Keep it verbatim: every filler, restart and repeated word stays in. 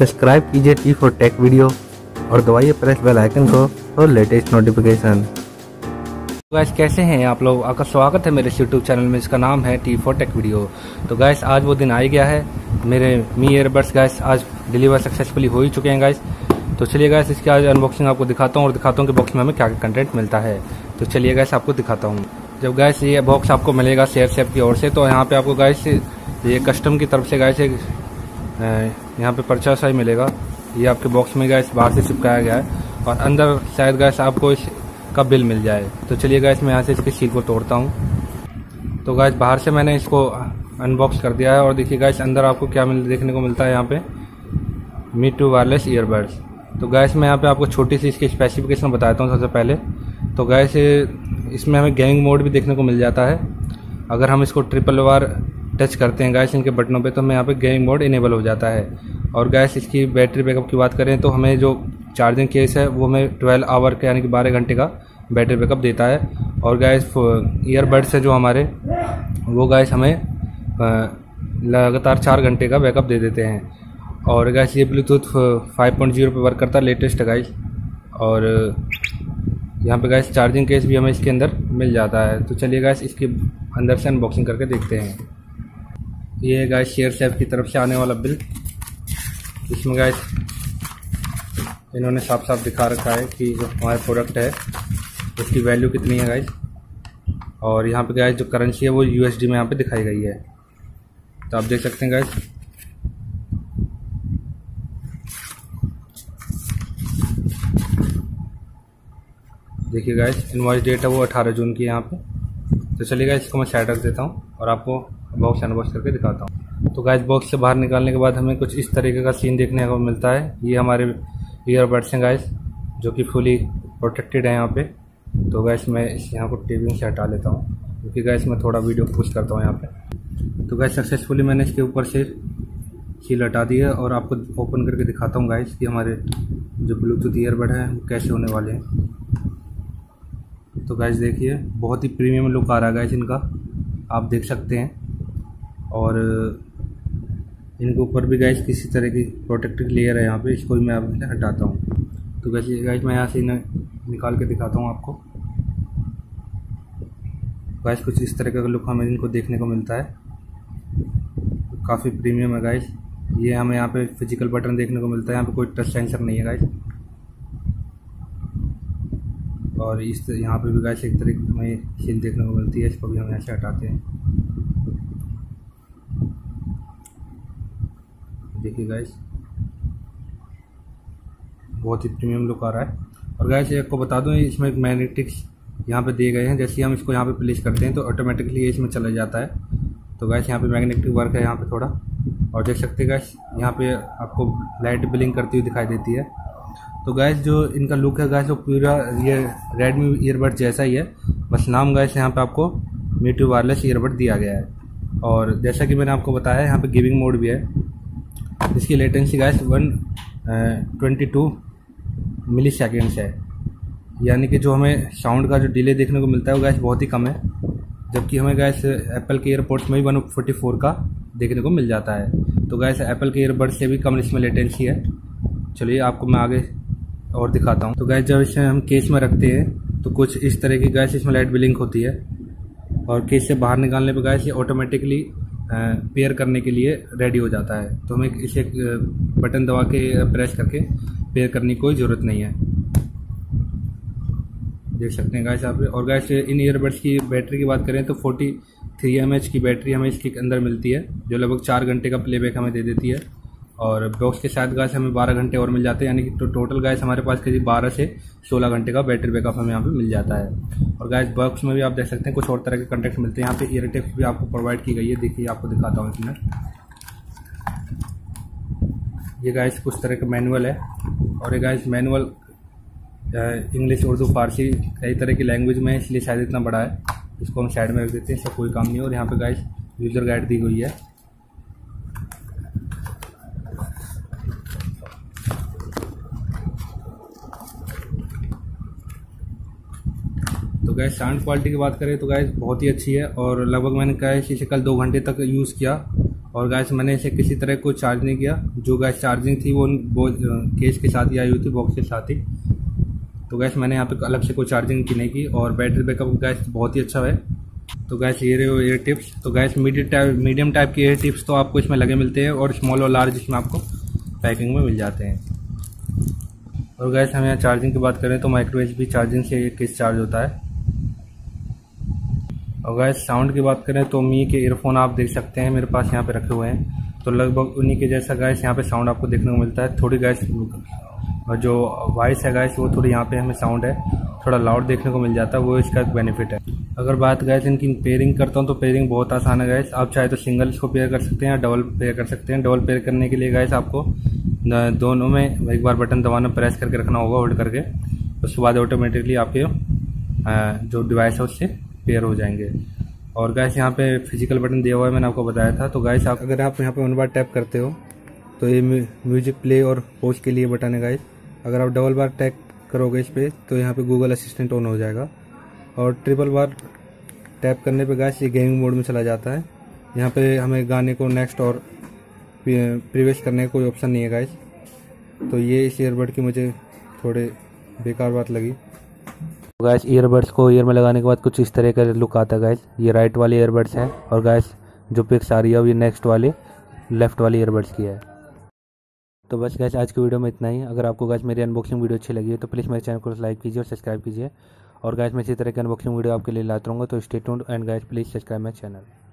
Subscribe कीजिए T for tech video और दबाइए प्रेस बेल आइकन को और लेटेस्ट नोटिफिकेशन। गाइस कैसे हैं आप लोग, आपका स्वागत है मेरे यूट्यूब चैनल में, इसका नाम है टी फॉर टेक वीडियो। तो गाइस आज वो दिन आ ही गया है, मेरे मी ईयरबड्स गाइस आज डिलीवर सक्सेसफुली हो ही चुके हैं गाइस। तो चलिए गाइस इसकी आज अनबॉक्सिंग आपको दिखाता हूँ और दिखाता हूँ कि बॉक्स में हमें क्या क्या कंटेंट मिलता है। तो चलिए गाइस आपको दिखाता हूँ। जब गाइस ये बॉक्स आपको मिलेगा शेयर सेप की ओर से, तो यहाँ पे आपको गाइस ये कस्टम की तरफ से गाइस एक यहाँ पे पर्चा सा ही मिलेगा। ये आपके बॉक्स में गाइस बाहर से चिपकाया गया है और अंदर शायद गाइस आपको इसका बिल मिल जाए। तो चलिए गाइस मैं यहाँ से इसके सील को तोड़ता हूँ। तो गाइस बाहर से मैंने इसको अनबॉक्स कर दिया है और देखिए गाइस अंदर आपको क्या मिल देखने को मिलता है यहाँ पे, मी टू वायरलेस ईयरबड्स। तो गाइस मैं यहाँ पे आपको छोटी सी इसकी स्पेसिफिकेशन बताता हूँ सबसे पहले। तो गाइस इसमें हमें गेमिंग मोड भी देखने को मिल जाता है। अगर हम इसको ट्रिपल बार टच करते हैं गाइस इनके बटनों पे, तो हमें यहाँ पे गेमिंग मोड इनेबल हो जाता है। और गाइस इसकी बैटरी बैकअप की बात करें तो हमें जो चार्जिंग केस है वो हमें ट्वेल्व आवर के यानी कि बारह घंटे का बैटरी बैकअप देता है। और गाइस ईयरबड्स है जो हमारे, वो गाइस हमें लगातार चार घंटे का बैकअप दे देते हैं। और गाइस ये ब्लूटूथ फाइव पॉइंट ज़ीरो पे वर्क करता है, लेटेस्ट है गाइस। और यहाँ पे गाइस चार्जिंग केस भी हमें इसके अंदर मिल जाता है। तो चलिए गाइस इसके अंदर से अनबॉक्सिंग करके देखते हैं। ये है गाइस शेयर सेप की तरफ से आने वाला बिल। इसमें गाइस इन्होंने साफ साफ दिखा रखा है कि जो हमारा प्रोडक्ट है उसकी वैल्यू कितनी है गाइस। और यहाँ पे गाइस जो करेंसी है वो यूएसडी में यहाँ पे दिखाई गई है। तो आप देख सकते हैं गाइस देखिए गाइस इनवॉइस डेट है वो अठारह जून की यहाँ पे। तो चलिए गाइस इसको मैं साइड रख देता हूँ और आपको बॉक्स अनबॉक्स करके दिखाता हूँ। तो गाइस बॉक्स से बाहर निकालने के बाद हमें कुछ इस तरीके का सीन देखने को मिलता है। ये हमारे ईयरबड्स हैं गाइस जो कि फुली प्रोटेक्टेड है यहाँ पे। तो गाइस मैं इस यहाँ को टेबिंग से हटा लेता हूँ क्योंकि गाइस मैं थोड़ा वीडियो पुश करता हूँ यहाँ पे। तो गाइस सक्सेसफुली मैंने इसके ऊपर से सील हटा दी है और आपको ओपन करके दिखाता हूँ गाइस कि हमारे जो ब्लूटूथ ईयरबड हैं वो कैसे होने वाले हैं। तो गाइस देखिए बहुत ही प्रीमियम लुक आ रहा है गाइस इनका, आप देख सकते हैं। और इनके ऊपर भी गाइस किसी तरह की प्रोटेक्टिव लेयर है यहाँ पे, इसको भी मैं अब हटाता हूँ। तो गाइस गाइस मैं यहाँ से इन्हें निकाल के दिखाता हूँ आपको। गाइस कुछ इस तरह का लुक हमें इनको देखने को मिलता है, काफ़ी प्रीमियम है गाइस। ये हमें यहाँ पे फिजिकल बटन देखने को मिलता है, यहाँ पे कोई टच सेंसर नहीं है गाइस। और इस यहाँ पे भी गाइस एक तरह की हमें सील देखने को मिलती है, इसको भी हम यहाँ से हटाते हैं। देखिए गाइस बहुत ही प्रीमियम लुक आ रहा है। और गाइस आपको बता दूं इसमें एक मैग्नेटिक्स यहाँ पे दिए गए हैं, जैसे हम इसको यहाँ पे प्लेस करते हैं तो ऑटोमेटिकली ये इसमें चला जाता है। तो गाइस यहाँ पे मैग्नेटिक वर्क है यहाँ पे थोड़ा, और देख सकते हैं गाइस यहाँ पे आपको लाइट ब्लिंक करती हुई दिखाई देती है। तो गाइस जो इनका लुक है गाइस वो पूरा ये रेडमी ईयरबड जैसा ही है, बस नाम गाइस यहाँ पे आपको मी टू वायरलेस ईयरबड दिया गया है। और जैसा कि मैंने आपको बताया यहाँ पे गेमिंग मोड भी है। इसकी latency guys one twenty two milliseconds है, यानी कि जो हमें साउंड का जो डिले देखने को मिलता है वो गाइस बहुत ही कम है, जबकि हमें गाइस एप्पल के ईयरपोड्स में भी वन फोर्टी फोर का देखने को मिल जाता है। तो गाइस एप्पल के ईयरबड से भी कम इसमें लेटेंसी है। चलिए आपको मैं आगे और दिखाता हूँ। तो गाइस जब इसे हम केस में रखते हैं तो कुछ इस तरह की गाइस इसमें लाइट ब्लिंक होती है, और केस से बाहर निकालने पर गाइस ये ऑटोमेटिकली पेयर करने के लिए रेडी हो जाता है। तो हमें इसे बटन दबा के प्रेस करके पेयर करने की कोई ज़रूरत नहीं है, देख सकते हैं गाइस आप। और गाइस इन ईयरबड्स की बैटरी की बात करें तो फोर्टी थ्री एम एच की बैटरी हमें इसके अंदर मिलती है, जो लगभग चार घंटे का प्लेबैक हमें दे देती है। और बॉक्स के साथ गाइस हमें बारह घंटे और मिल जाते हैं, यानी कि तो टोटल गाइस हमारे पास करीब बारह से सोलह घंटे का बैटरी बैकअप हमें यहाँ पे मिल जाता है। और गाइस बॉक्स में भी आप देख सकते हैं कुछ और तरह के कंटेक्ट मिलते हैं। यहाँ पे ईयर टिप्स भी आपको प्रोवाइड की गई है, देखिए आपको दिखाता हूँ इसमें। ये गाइस कुछ तरह का मैनुअल है, और ये guys manual English Urdu Farsi कई तरह की लैंग्वेज में है, इसलिए शायद इतना बड़ा है। इसको हम साइड में रख देते हैं, इसका कोई काम नहीं है। और यहाँ पे गाइस यूजर गाइड दी हुई है। तो गाइस साउंड क्वालिटी की बात करें तो गाइस बहुत ही अच्छी है, और लगभग मैंने गाइस इसे कल दो घंटे तक यूज़ किया और गैस मैंने इसे किसी तरह को चार्ज नहीं किया, जो गैस चार्जिंग थी वो वो केस के साथ ही आई हुई थी, बॉक्स के साथ ही। तो गैस मैंने यहाँ पे अलग से कोई चार्जिंग की नहीं की। और बैटरी बैकअप गैस बहुत ही अच्छा है। तो गैस ये रहे एयर टिप्स। तो guys medium type medium type के एयर टिप्स तो आपको इसमें लगे मिलते हैं, और स्मॉल और लार्ज इसमें आपको पैकिंग में मिल जाते हैं। और गैस हम यहाँ चार्जिंग की बात करें तो माइक्रो यूएसबी चार्जिंग से किस चार्ज होता है। और गैस साउंड की बात करें तो मी के ईयरफोन आप देख सकते हैं मेरे पास यहाँ पे रखे हुए हैं, तो लगभग उन्हीं के जैसा गैस यहाँ पे साउंड आपको देखने को मिलता है। थोड़ी गैस और जो वॉइस है गैस वो थोड़ी यहाँ पे हमें साउंड है थोड़ा लाउड देखने को मिल जाता है, वो इसका एक बेनिफिट है। अगर बात गैस इनकी पेयरिंग करता हूँ तो पेयरिंग बहुत आसान है गैस। आप चाहे तो सिंगल इसको पेयर कर सकते हैं या डबल पेयर कर सकते हैं। डबल पेयर करने के लिए गैस आपको दोनों में एक बार बटन दबाना, प्रेस करके रखना होगा होल्ड करके, उसके बाद ऑटोमेटिकली आपके जो डिवाइस है उससे पेयर हो जाएंगे। और गैस यहाँ पे फिजिकल बटन दिया हुआ है, मैंने आपको बताया था। तो गैस आप अगर आप यहाँ पे वन बार टैप करते हो तो ये म्यूजिक प्ले और पॉज के लिए बटन है गैस। अगर आप डबल बार टैप करोगे इस पर तो यहाँ पे गूगल असिस्टेंट ऑन हो जाएगा। और ट्रिपल बार टैप करने पे गैस ये गेमिंग मोड में चला जाता है। यहाँ पे हमें गाने को नेक्स्ट और प्रीवियस करने का कोई ऑप्शन नहीं है गैस। तो ये इस ईयरबड की मुझे थोड़े बेकार बात लगी। गैस ईयरबड्स को ईयर में लगाने के बाद कुछ इस तरह का लुक आता है गैस। ये राइट वाले ईयरबड्स हैं, और गैस जो पिक्स आ रही है ये नेक्स्ट वाले लेफ्ट वाले ईयरबड्स की है। तो बस गैस आज की वीडियो में इतना ही। अगर आपको गैस मेरी अनबॉक्सिंग वीडियो अच्छी लगी है तो प्लीज़ मेरे चैनल को लाइक कीजिए और सब्सक्राइब कीजिए। और गैस मैं इसी तरह की अनबॉक्सिंग वीडियो आपके लिए लाता रहूँगा, तो stay tuned and guys please subscribe my channel.